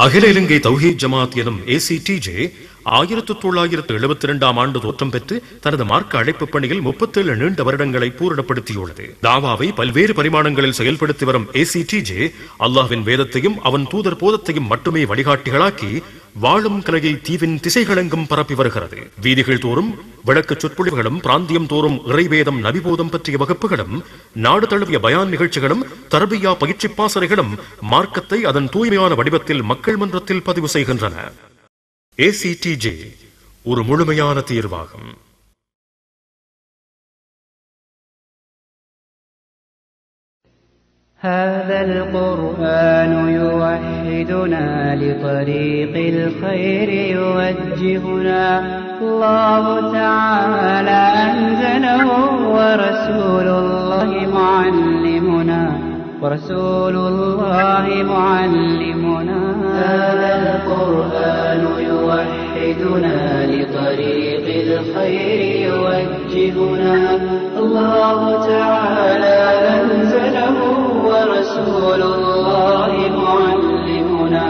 அகில இலங்கை தௌஹீத் ஜமாத் எனும் ACTJ 1972ஆம் ஆண்டு தோற்றம் பெற்று தனது மார்க்க அழைப்பு பணியில் 37 நீண்ட வருடங்களை பூரணப்படுத்தியுள்ளது. தாவாவை பல்வேறு பரிமாணங்களில் செயல்படுத்தி வரும் ACTJ அல்லாஹ்வின் வேதத்தையும் அவன் தூதர் போதத்தையும் மட்டுமே வழிகாட்டிகளாக்கி வாழும் கலையை தீவின் திசைகளெங்கும் பரப்பி வருகிறது. வீதிகள் தோறும் விளக்கு சொற்பொழிவுகளும், பிராந்தியம் தோறும் இறைவேதம் நபிபோதம் பற்றிய வகுப்புகளும், நாடு தழுவிய பயான் நிகழ்ச்சிகளும், தர்பியா பயிற்சி பாசறைகளும் மார்க்கத்தை அதன் தூய்மையான வடிவத்தில் மக்கள் மன்றத்தில் பதிவு செய்கின்றன. ACTJ ஒரு முழுமையான தீர்வாகும். هذا القرآن يوحدنا لطريق الخير يوجهنا الله تعالى أنزله ورسول الله معلمنا هذا القرآن يوحدنا لطريق الخير يوجهنا الله تعالى أنزله ورسول الله معلمنا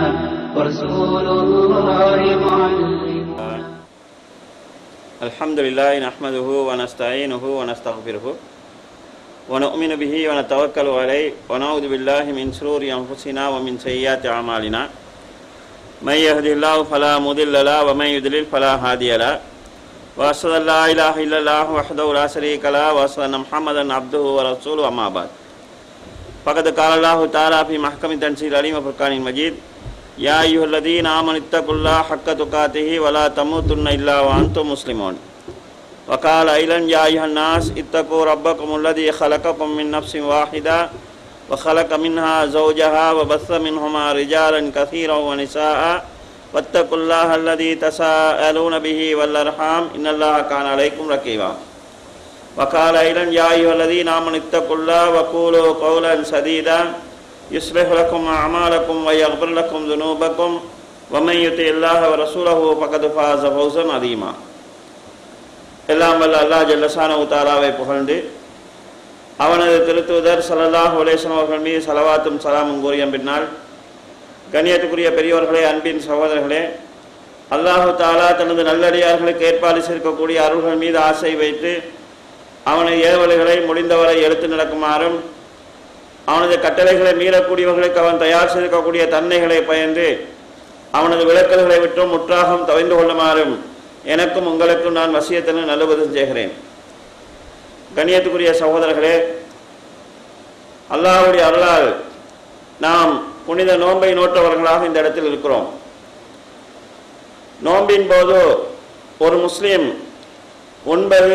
الحمد لله نحمده ونستعينه ونستغفره ونؤمن به ونتوكل عليه ونعوذ بالله من شرور أنفسنا ومن سيئات أعمالنا من يهده الله فلا مضل له ومن يضلل فلا هادي له وأشهد أن لا إله إلا الله وحده لا شريك له وأشهد أن محمدا عبده ورسوله أما بعد فقد قال الله تعالى في محكم تنزيل العليم وفرقان المجيد يا أيها الذين آمنوا اتقوا الله حق تقاته ولا تموتن إلا وأنتم مسلمون وقال أيضا يا أيها الناس اتقوا ربكم الذي خلقكم من نفس واحدة وخلق منها زوجها وبث منهما رجالا كثيرا ونساء واتقوا الله الذي تساءلون به والأرحام إن الله كان عليكم رقيبا وقال أيضا يا أيها الذين آمنوا اتقوا الله وقولوا قولا سديدا يصلح لكم أعمالكم ويغفر لكم ذنوبكم ومن يطع الله ورسوله فقد فاز فوزا عظيما. எல்லாம் வல்ல அல்லாஹ் ஜல்ல ஷானஹு தஆலாவை புகழ்ந்து அவனது திருத்தூதர் ஸல்லல்லாஹு அலைஹி வஸல்லம் அவர்கள் மீது ஸலவாத்தும் ஸலாமும் கூறிய பின்னால், கண்ணியத்துக்குரிய பெரியோர்களே, அன்பின் சகோதரர்களே, அல்லாஹு தஆலா தனது நல்லடியார்களுக்கு ஏற்பாலிசிருக்கக்கூடிய அருள்கள் மீது ஆசை வைத்து அவனது ஏவல்களை முடிந்தவரை எடுத்து நடக்குமாறும், அவனது கட்டளைகளை மீறக்கூடியவர்களுக்கு அவன் தயார் செய்திருக்கக்கூடிய தன்மைகளை பயந்து அவனது விளக்கல்களை விட்டும் முற்றாகம் தவிர்ந்து கொள்ளுமாறும் எனக்கும் உங்களுக்கும் நான் வசியத்தன நல்லுபதம் செய்கிறேன். கண்ணியத்துக்குரிய சகோதரர்களே, அல்லாஹ்வுடைய அருளால் நாம் புனித நோன்பை நோற்றவர்களாக இந்த இடத்தில் இருக்கிறோம். நோன்பின் போது ஒரு முஸ்லீம் உண்பது,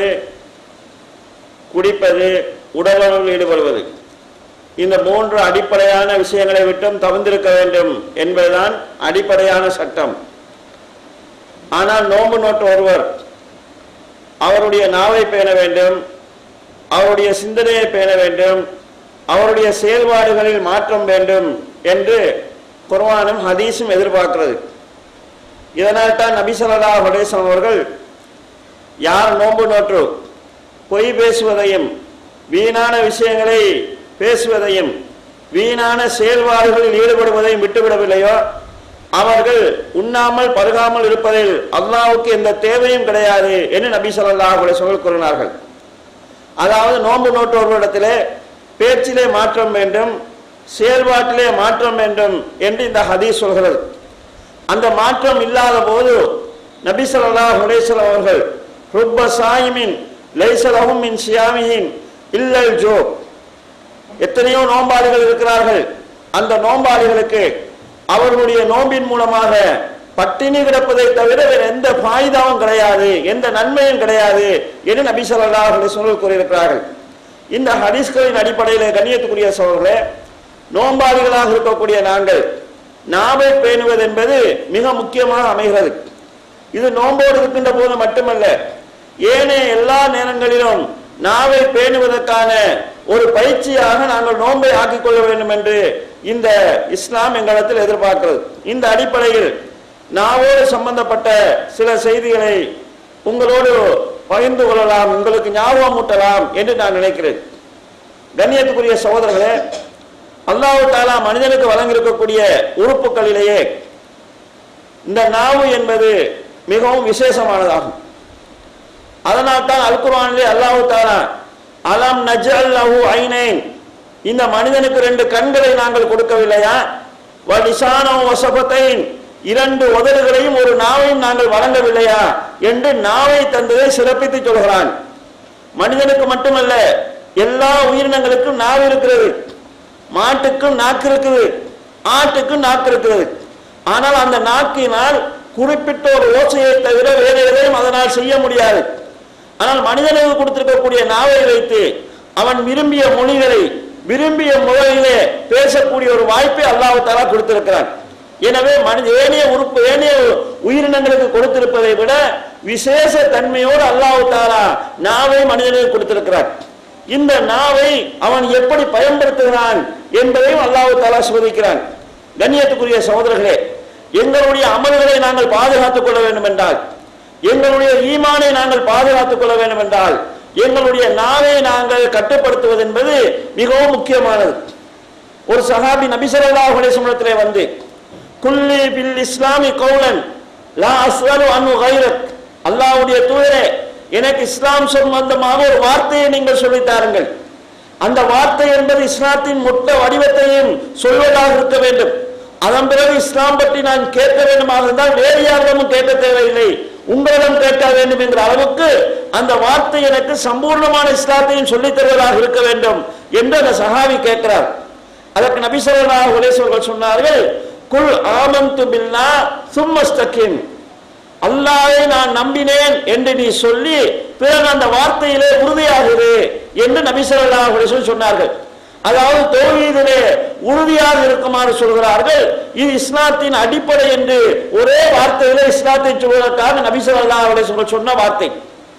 குடிப்பது, உடலுறவில் ஈடுபடுவது, இந்த மூன்று அடிப்படையான விஷயங்களை விட்டும் தவிர்த்திருக்க வேண்டும் என்பதுதான் அடிப்படையான சட்டம். ஆனால் நோன்பு நோற்ற ஒருவர் அவருடைய நாவை பேண வேண்டும், அவருடைய சிந்தனையை பேண வேண்டும், அவருடைய செயல்பாடுகளில் மாற்றம் வேண்டும் என்று குர்ஆனும் ஹதீஸும் எதிர்பார்க்கிறது. இதனால் தான் நபி ஸல்லல்லாஹு அலைஹி வஸல்லம் அவர்கள் யார் நோன்பு நோற்று பொய் பேசுவதையும், வீணான விஷயங்களை பேசுவதையும், வீணான செயல்பாடுகளில் ஈடுபடுவதையும் விட்டுவிடவில்லையோ அவர்கள் உண்ணாமல் பருகாமல் இருப்பதில் அல்லாஹ்வுக்கு எந்த தேவையும் கிடையாது என்று நபி ஸல்லல்லாஹு அலைஹி வஸல்லம் கூறினார்கள். அதாவது நோன்பு நோற்றவர்களிடத்திலே பேச்சிலே மாற்றம் வேண்டும், செயல்பாட்டிலே மாற்றம் வேண்டும் என்று இந்த ஹதீஸ் சொல்கிறது. அந்த மாற்றம் இல்லாத போது நபி ஸல்லல்லாஹு அலைஹி வஸல்லம் அவர்கள் ருப்ப சாயிமின் லைஸ லஹும் மின் சியாமிஹின் இல்லல் ஜோ, எத்தனையோ நோன்பாளிகள் இருக்கிறார்கள், அந்த நோன்பாளிகளுக்கு அவர்களுடைய நோன்பின் மூலமாக பட்டினி கிடப்பதை தவிர வேறு எந்த ஃபாயிதாவும் கிடையாது, எந்த நன்மையும் கிடையாது என்று நபி ஸல்லல்லாஹு அலைஹி வஸல்லம் கூறியிருக்கிறார்கள். இந்த ஹதீஸ்களின் அடிப்படையில் கண்ணியத்துக்குரிய சகோதரர்களே, நோன்பாளிகளாக இருக்கக்கூடிய நாங்கள் நாவை பேணுவது என்பது மிக முக்கியமாக அமைகிறது. இது நோன்போடு இருக்கின்ற போது மட்டுமல்ல, ஏனைய எல்லா நேரங்களிலும் நாவை பேணுவதற்கான ஒரு பயிற்சியாக நாங்கள் நோன்பை ஆக்கிக் கொள்ள வேண்டும் என்று இந்த இஸ்லாம் எங்களிடத்தில் எதிர்பார்க்கிறது. இந்த அடிப்படையில் நாவோடு சம்பந்தப்பட்ட சில செய்திகளை உங்களோடு பகிர்ந்து கொள்ளலாம், உங்களுக்கு ஞாபகம் ஊட்டலாம் என்று நான் நினைக்கிறேன். கண்ணியத்துக்குரிய சகோதரர்களே, அல்லாஹ் தஆலா மனிதனுக்கு வழங்கியிருக்கக்கூடிய உறுப்புகளிலேயே இந்த நாவு என்பது மிகவும் விசேஷமானதாகும். அதனால் தான் அல் குர்ஆனிலே அல்லாஹ் தஆலா அலம் நஜ்அல் லஹு ஐனைன், இந்த மனிதனுக்கு 2 கண்களை நாங்கள் கொடுக்கவில்லையா, வ லிசானஹு வ ஷஃபத்தைன், 2 உதடுகளையும் ஒரு நாவையும் நாங்கள் வழங்கவில்லையா என்று நாவை தந்ததை சிறப்பித்து சொல்கிறான். மனிதனுக்கு மட்டுமல்ல, எல்லா உயிரினங்களுக்கும் நாவு இருக்கிறது. மாட்டுக்கும் நாக்கு இருக்குது, ஆட்டுக்கும் நாக்கு இருக்கிறது. ஆனால் அந்த நாக்கினால் குறிப்பிட்ட ஒரு ஓசையை தவிர வேறு எதையும் அதனால் செய்ய முடியாது. ஆனால் மனிதனுக்கு கொடுத்திருக்கக்கூடிய நாவை வைத்து அவன் விரும்பிய மொழிகளை விரும்பிய முறையிலே பேசக்கூடிய ஒரு வாய்ப்பை அல்லாஹ் தஆலா கொடுத்திருக்கிறான். எனவே ஏனைய உயிரினங்களுக்கு கொடுத்திருப்பதை விட விசேஷ தன்மையோடு அல்லாஹ் தஆலா நாவை மனிதனுக்கு கொடுத்திருக்கிறான். இந்த நாவை அவன் எப்படி பயன்படுத்துகிறான் என்பதையும் அல்லாஹ் தஆலா சோதிக்கிறான். கண்ணியத்துக்குரிய சகோதரர்களே, எங்களுடைய அமல்களை நாங்கள் பாதுகாத்துக் கொள்ள வேண்டும் என்றால், எங்களுடைய ஈமானை நாங்கள் பாதுகாத்துக் கொள்ள வேண்டும் என்றால், எங்களுடைய நாவை நாங்கள் கட்டுப்படுத்துவது என்பது மிகவும் முக்கியமானது. ஒரு சஹாபி நபி ஸல்லல்லாஹு அலைஹி வஸல்லம் வந்து, குல்லி பில் இஸ்லாமி கௌலன் லா அஸ்அலு அன்ஹு கைரக், அல்லாஹ்வுடைய தூதரே, எனக்கு இஸ்லாம் சம்பந்தமாக ஒரு வார்த்தையை நீங்கள் சொல்லித் தாருங்கள். அந்த வார்த்தை என்பது இஸ்லாத்தின் மொத்த வடிவத்தையும் சொல்வதாக இருக்க வேண்டும். அதன் பிறகு இஸ்லாம் பற்றி நான் கேட்க வேண்டுமாக இருந்தால் வேறு யாரிடமும் கேட்க தேவையில்லை, உங்களிடம் கேட்க வேண்டும் என்கிற அளவுக்கு அந்த வார்த்தை எனக்கு சம்பூர்ணமான இஸ்லாத்தையும் சொல்லித் தருவதாக இருக்க வேண்டும் என்று அந்த சஹாபி கேட்கிறார். அதற்கு நபி ஸல்லல்லாஹு அலைஹி வஸல்லம் சொன்னார்கள், குல் ஆமன்து பில்லாஹ் சும்ம இஸ்தகிம், அல்லாஹ்வை நான் நம்பினேன் என்று நீ சொல்லி பிறகு அந்த வார்த்தையிலே உறுதியாகுது என்று நபி ஸல்லல்லாஹு அலைஹி வஸல்லம் சொன்னார்கள். அதாவது தௌஹீதிலே உறுதியாக இருக்குமாறு சொல்கிறார்கள். இது இஸ்லாத்தின் அடிப்படை என்று ஒரே வார்த்தையிலே இஸ்லாத்தை சொல்வதற்காக நபி ஸல்லல்லாஹு அலைஹி வஸல்லம் சொன்ன வார்த்தை.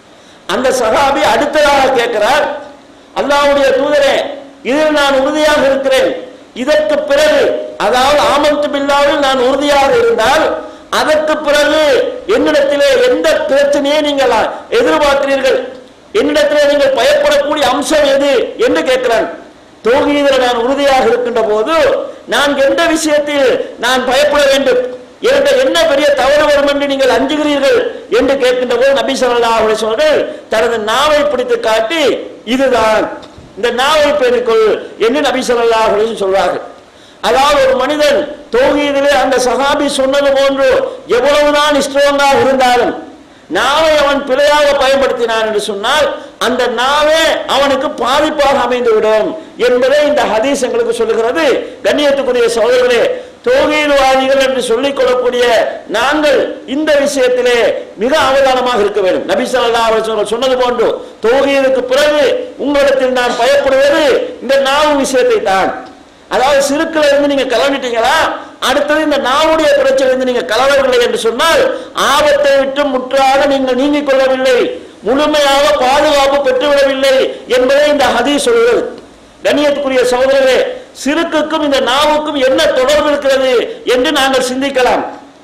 அந்த சஹாபி அடுத்ததாக கேட்கிறார், அல்லாஹ்வுடைய தூதரே, இதில் நான் உறுதியாக இருக்கிறேன், இதற்கு பிறகு அதாவது ஆமன்து பில்லாஹ்வில் நான் உறுதியாக இருந்தால் அதற்கு பிறகு என்னிடத்திலே எந்த பிரச்சனையை நீங்கள் எதிர்பார்க்கிறீர்கள், என்னிடத்திலே நீங்கள் பயப்படக்கூடிய அம்சம் எது என்று கேட்கிறான். தௌஹீதில் நான் உறுதியாக இருக்கின்ற போது நான் எந்த விஷயத்தில் நான் பயப்பட வேண்டும், என்னிட என்ன பெரிய தவறு வரும் என்று நீங்கள் அஞ்சுகிறீர்கள் என்று கேட்கின்ற போது நபி ஸல்லல்லாஹு அலைஹி வஸல்லம் தனது நாவை பிடித்து காட்டி, இதுதான் இந்த நாவை பெருக்குள் என்று நபி ஸல்லல்லாஹு அலைஹி வஸல்லம் சொல்றார்கள். அதாவது ஒரு மனிதன் தௌஹீதிலே அந்த சஹாபி சொன்னது போன்று எவ்வளவுதான் ஸ்ட்ராங்காக இருந்தாலும் நாவை அவன் பிழையாக பயன்படுத்தினான் என்று சொன்னால் அந்த நாவே அவனுக்கு பாதிப்பாக அமைந்துவிடும் என்பதை இந்த ஹதீஸ் எங்களுக்கு சொல்லுகிறது. கண்ணியத்துக்குரிய சகோதரர்களே, தௌஹீத்வாதிகள் என்று சொல்லிக் கொள்ளக்கூடிய நாங்கள் இந்த விஷயத்திலே மிக அவதானமாக இருக்க வேண்டும். நபி ஸல்லல்லாஹு அலைஹி வஸல்லம் சொன்னது போன்று தௌஹீதுக்கு பிறகு உங்களிடத்தில் நான் பயப்படுவது இந்த நாவு விஷயத்தை தான். அதாவது சிறுக்குல இருந்து நீங்க கலந்துட்டீங்களா, அடுத்தது இந்த நாவுடைய பிரச்சனை இருந்து நீங்க கலவவில்லை என்று சொன்னால் ஆபத்தை விட்டு முற்றாக நீங்கள் நீங்கிக் கொள்ளவில்லை, முழுமையாக பாதுகாப்பு பெற்றுவிடவில்லை என்பதை இந்த ஹதீஸ் சொல்கிறது. கண்ணியத்துக்குரிய சகோதரர்களே, சிறுக்குக்கும் இந்த நாவுக்கும் என்ன தொடர்பு இருக்கிறது என்று நாங்கள் சிந்திக்கலாம்.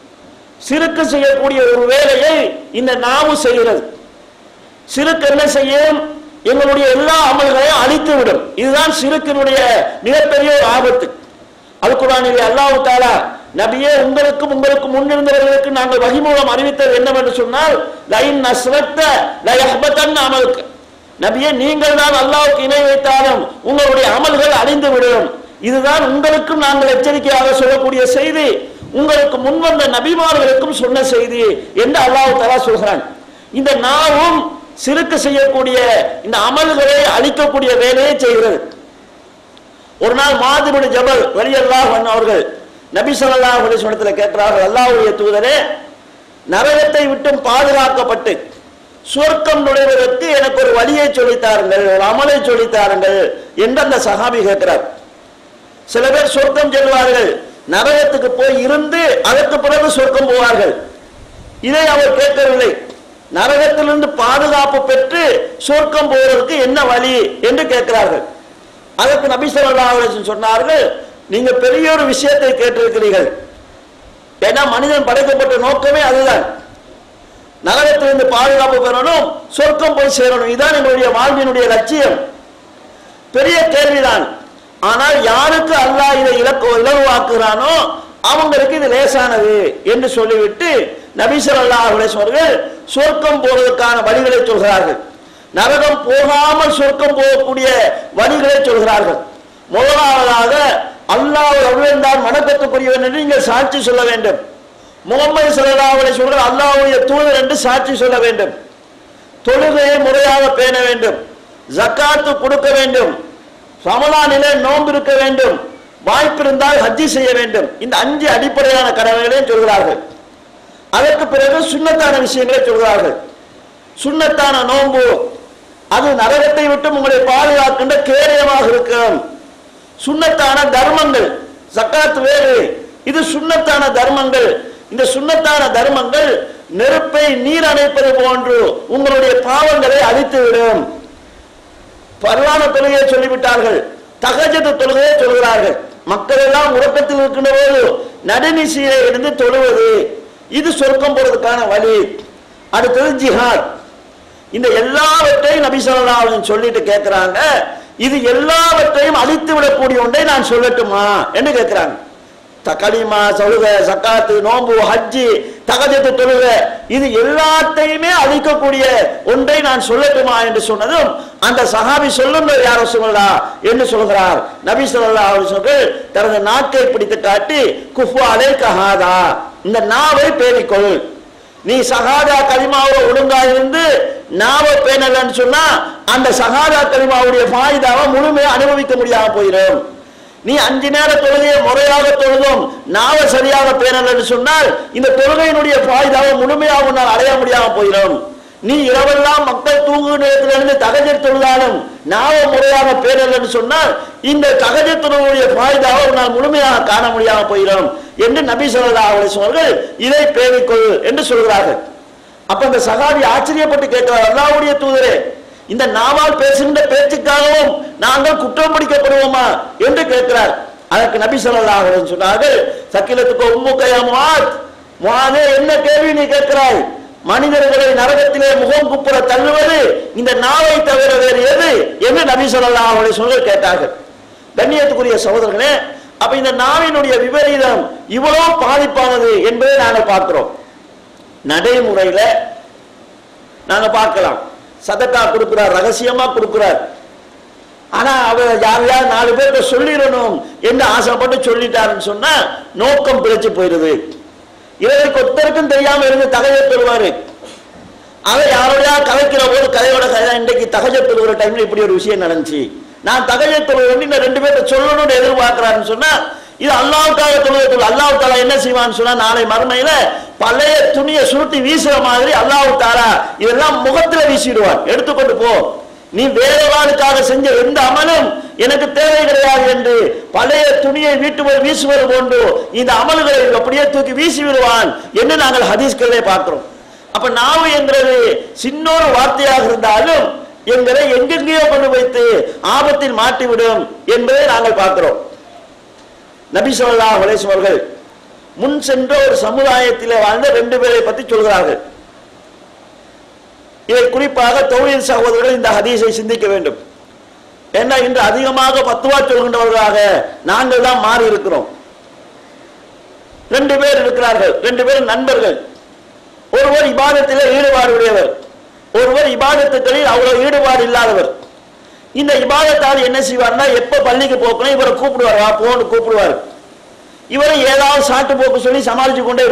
சிறுக்கு செய்யக்கூடிய ஒரு வேலையை இந்த நாவு செய்கிறது. சிறுக்கு என்ன செய்யும், எங்களுடைய எல்லா அமல்களையும் அழித்து விடும். இதுதான் சிறுக்கினுடைய மிகப்பெரிய ஒரு ஆபத்து. அல் குர்ஆனிலே அல்லாஹ் தஆலா நபியே உங்களுக்கு முன்னிருந்தவர்களுக்கு நாங்கள் வஹி மூலம் அறிவித்தது என்னவென்று சொன்னால், லைன் அஸ்ரக்த லயஹ்பதன் அமலுக்கு, நபியே நீங்கள் தான் அல்லாஹ்வுக்கு இணை வைத்தாலும் உங்களுடைய அமல்கள் அழிந்து விடும். இதுதான் உங்களுக்கும் நாங்கள் எச்சரிக்கையாக சொல்லக்கூடிய செய்தி, உங்களுக்கு முன்வந்த நபிமார்களுக்கும் சொன்ன செய்தி என்று அல்லாஹ் தஆலா சொல்கிறான். இந்த நாவும் சிறுக்கு செய்யக்கூடிய இந்த அமல்களை அழிக்கக்கூடிய வேலையை செய்கிறது. ஒரு நாள் முஆத் இப்னு ஜபல் ரலியல்லாஹு அன்ஹு அவர்கள் நபி ஸல்லல்லாஹு அலைஹி வஸல்லம் கேட்கிறார்கள், அல்லாஹ்வுடைய தூதரே, நரகத்தை விட்டும் பாதுகாக்கப்பட்டு சுவர்க்கம் நுழைவதற்கு எனக்கு ஒரு வழியை சொல்லித்தாருங்கள், ஒரு அமலை சொல்லித்தாருங்கள் என்று அந்த சஹாபி கேட்கிறார். சில பேர் சொர்க்கம் செல்வார்கள், நரகத்துக்கு போய் இருந்து அதற்கு பிறகு சொர்க்கம் போவார்கள். இதை அவர் கேட்கவில்லை. நரகத்திலிருந்து பாதுகாப்பு பெற்று சொர்க்கம் போவதற்கு என்ன வழி என்று கேட்கிறார்கள். அதற்கு நபி ஸல்லல்லாஹு அலைஹி வஸல்லம் சொன்னார்கள், நீங்க பெரிய ஒரு விஷயத்தை கேட்டிருக்கிறீர்கள். ஏன்னா மனிதன் படைக்கப்பட்ட நோக்கமே அதுதான், நரகத்திலிருந்து பாதுகாப்பு பெறணும், சொர்க்கம் போய் சேரணும். இதுதான் எங்களுடைய வாழ்வினுடைய லட்சியம். பெரிய கேள்விதான். ஆனால் யாருக்கு அல்லாஹ் இதை இலகுவாக்குகிறானோ அவங்களுக்கு இது லேசானது என்று சொல்லிவிட்டு நபி ஸல்லல்லாஹு அலைஹி வஸல்லம் அவர்கள் சொர்க்கம் போவதற்கான வழிகளை சொல்கிறார்கள். நரகம் போகாமல் சொர்க்கம் போகக்கூடிய வழிகளை சொல்கிறார்கள். முதலாவதாக அல்லாஹ் அவர்கள் தான் வணக்கத்துக்குரியவன் என்று நீங்கள் சாட்சி சொல்ல வேண்டும். முகமது ஸல்லல்லாஹு அலைஹி வஸல்லம் அல்லாஹ்வுடைய தூதர் என்று சாட்சி சொல்ல வேண்டும். தொழுகையை முறையாக பேண வேண்டும். ஜக்காத்து கொடுக்க வேண்டும். ரமலானிலே நோன்பு இருக்க வேண்டும். வாய்ப்பிருந்தால் ஹஜ்ஜி செய்ய வேண்டும். இந்த 5 அடிப்படையான கடமைகளையும் சொல்கிறார்கள். அதற்கு பிறகு சுன்னத்தான விஷயங்களை சொல்கிறார்கள். சுன்னத்தான நோன்பு அது நரகத்தை விட்டு உங்களை பாதுகாக்கின்ற கேடயமாக இருக்கும். சுன்னத்தான தர்மங்கள், ஜக்காத் வேறு, இது சுன்னத்தான தர்மங்கள். இந்த சுன்னத்தான தர்மங்கள் நெருப்பை நீர் அணைப்பது போன்று உங்களுடைய பாவங்களை அழித்துவிடும். பரவான தொழுகையை சொல்லிவிட்டார்கள். தஹஜ்ஜுத் தொழுகையை சொல்கிறார்கள். மக்கள் எல்லாம் உறக்கத்தில் இருக்கின்ற போது நடுநிசையிலே இருந்து தொழுவது, இது சொர்க்கம் போறதுக்கான வழி. அடுத்தது ஜிஹாத். இந்த எல்லாவற்றையும் நபி ஸல்லல்லாஹு அலைஹி வஸல்லம் சொல்லிட்டு கேட்கிறாங்க, இது எல்லாவற்றையும் அழித்து விடக்கூடிய ஒன்றை நான் சொல்லட்டுமா என்று கேட்கிறாங்க. கலிமா, தொழுகை, ஜக்காத்து, நோன்பு, ஹஜ்ஜி, தஹஜ்ஜுத் தொழுகை, இது எல்லாத்தையுமே அழிக்கக்கூடிய ஒன்றை நான் சொல்லட்டுமா என்று சொன்னதும் அந்த சஹாபி சொல்லுங்கள் யார் ரசூலுல்லாஹ் என்று சொல்கிறார். நபி ஸல்லல்லாஹு அலைஹி வஸல்லம் தனது நாக்கை பிடித்து காட்டி, குஃபு அலைக ஹாதா, இந்த நாவை பேணிக்கொள். நீ சஹாதா கலிமாவை ஒழுங்கா இருந்து நாவை பேணலன்னு சொன்னா அந்த சஹாதா கலிமாவுடைய ஃபாயிதாவை முழுமையா அனுபவிக்க முடியாம போயிடும். நீ 5 நேர தொழுகையை முறையாக தொழுதும் நாவை சரியாக பேணலன்னு சொன்னால் இந்த தொழுகையினுடைய ஃபாயிதாவை முழுமையாக உன்னால் அடைய முடியாம போயிடும். நீ இரவெல்லாம் மக்கள் தூங்கும் நேரத்திலிருந்து தஹஜ்ஜுத் தொழுதாலும் நாவை முறையாக பேணலன்னு சொன்னால் இந்த தஹஜ்ஜுத் தொழுகையுடைய ஃபாயிதாவை உன்னால் முழுமையாக காண முடியாம போயிடும் என்று நபி ஸல்லல்லாஹு அலைஹி வஸல்லம் அவர்கள் இதை பேணிக்கொள் என்று சொல்கிறார்கள். அப்ப இந்த சஹாபி ஆச்சரியப்பட்டு கேட்கிறார், அல்லாஹ்வுடைய தூதரே, இந்த நாவால் பேசுகின்ற பேச்சுக்காகவும் நாங்கள் குற்றம் பிடிக்கப்படுவோமா என்று கேட்கிறார். அதற்கு நபி ஸல்லல்லாஹு அலைஹி வஸல்லம் சொன்னார்கள், சக்கிலத்துக்கு உம்முக யா முஆத், முஆதே, என்ன கேள்வி நீ கேட்கிறாய்? மனிதர்களை நரகத்திலே முகம் குப்புற தள்ளுவது இந்த நாவை தவிர வேறு எது என்று நபி ஸல்லல்லாஹு அலைஹி வஸல்லம் கேட்டார்கள். கண்ணியத்துக்குரிய சகோதரர்களே, அப்ப இந்த நாவினுடைய விபரீதம் இவ்வளவு பாதிப்பானது என்பதை நாங்கள் பார்க்கிறோம். நடைமுறையில நாங்க பார்க்கலாம், சதக்கா கொடுக்கிறார், ரகசியமா கொடுக்கிறார். ஆனா அவர் யாரையாவது 4 பேர்கிட்ட சொல்லிடணும் என்று ஆசைப்பட்டு சொல்லிட்டாருன்னு சொன்னா நோக்கம் பிழைச்சு போயிருது. இவருக்கு ஒருத்தருக்கும் தெரியாம இருந்து தஹஜ்ஜுத் தொழுவாரு. அதை யாரோடையா கலைக்கிற போது கதையோட கதை, இன்றைக்கு தஹஜ்ஜுத் தொழுகிற டைம்ல இப்படி ஒரு விஷயம் நடந்துச்சு, நான் தஹஜ்ஜுத் தொழுவேன் இந்த 2 பேர்ட்ட சொல்லணும்னு எதிர்பார்க்கிறாருன்னு சொன்னா இது அல்லாஹ்வுக்காக தொழுகை. அல்லாஹ் தஆலா என்ன செய்வான்னு சொன்னா நாளை மறுமையில பழைய துணியை சுருட்டி வீசுற மாதிரி அல்லாஹ் தஆலா இதெல்லாம் முகத்துல வீசிடுவார். எடுத்துக்கொண்டு போ, நீ வேறவாளுக்காக செஞ்ச எந்த அமலும் எனக்கு தேவை கிடையாது என்று பழைய துணியை வீசுவது போன்று இந்த அமல்களை அப்படியே தூக்கி வீசி விடுவான் என்று நாங்கள் ஹதீஸ்களே பார்க்கிறோம். அப்ப நாவு என்கிறது சின்னொரு வார்த்தையாக இருந்தாலும் எங்களை எங்கெங்கேயோ கொண்டு வைத்து ஆபத்தில் மாட்டிவிடும் என்பதை நாங்கள் பார்க்கிறோம். நபி ஸல்லல்லாஹு அலைஹி வஸல்லம் அவர்கள் முன் சென்ற ஒரு சமுதாயத்திலே வாழ்ந்த 2 பேரை பற்றி சொல்கிறார்கள். இதை குறிப்பாக தௌஹீத் சகோதரர்கள் இந்த ஹதீஸை சிந்திக்க வேண்டும். ஏன்னா இன்று அதிகமாக பத்துவா சொல்கின்றவர்களாக நாங்கள் தான் மாறி இருக்கிறோம். 2 பேர் இருக்கிறார்கள், 2 பேர் நண்பர்கள். ஒருவர் இபாதத்திலே ஈடுபாடு உடையவர், ஒருவர் இபாதத்துக்களில் அவ்வளவு ஈடுபாடு இல்லாதவர். இந்த இபாதத்தால் என்ன செய்வார்னா எப்ப பள்ளிக்கு போக்கணும் இவரை கூப்பிடுவார், வா போன்னு கூப்பிடுவார். இவரை ஏதாவது சாட்டு போக்கு சொல்லி சமாளிச்சு கொண்டே